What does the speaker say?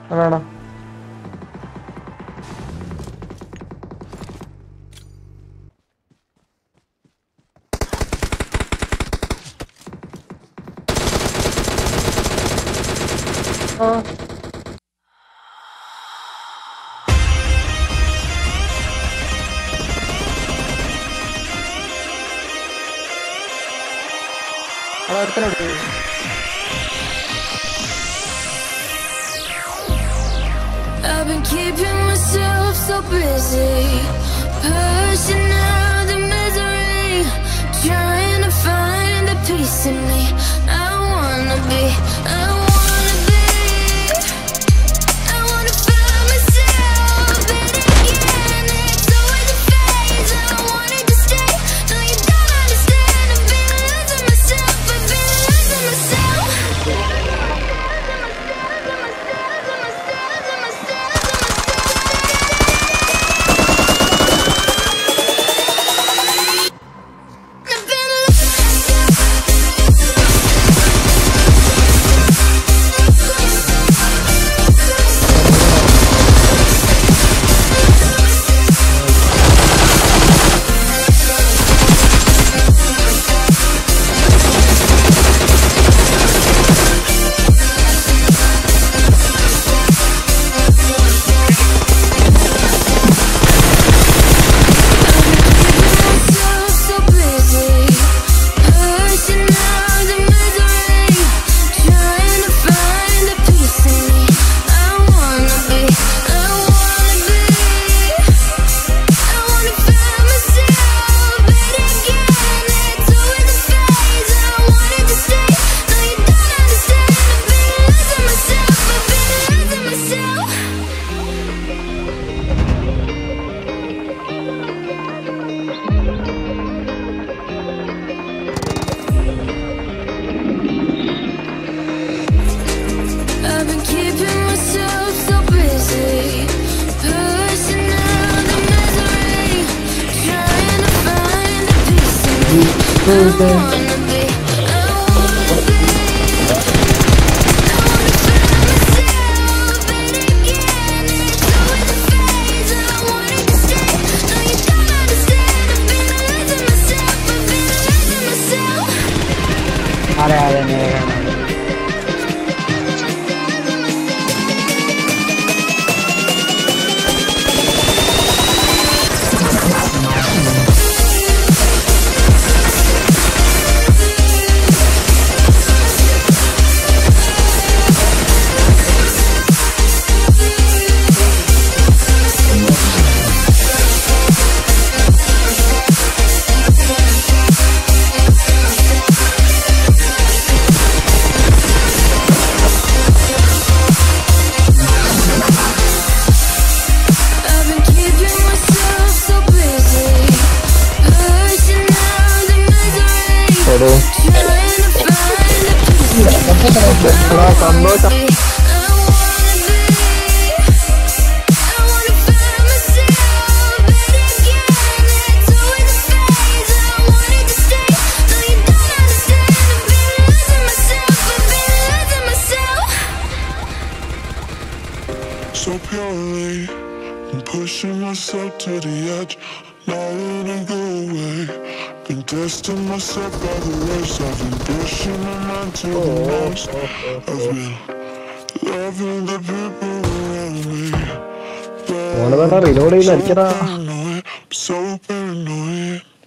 വേണം. I've been keeping myself so busy, pushing out the misery, trying to find the peace in me. I wanna be, I wanna be, I wanna find myself, but again it's always a phase. I wanted to stay, no you don't understand. I've been losing myself, I've been losing myself. I've been keeping myself so busy, pushing out the misery, trying to find the peace in me. I wanna be, I wanna be, I wanna find myself, but again it's always a phase. I wanted to stay, no you don't understand. I've been losing myself, I've been losing myself. So purely, I'm pushing myself to the edge, not letting go away. Been testing myself by the worst. I've been pushing my mind to the most. I've been loving the people around me, but I'm so paranoid, I'm so paranoid.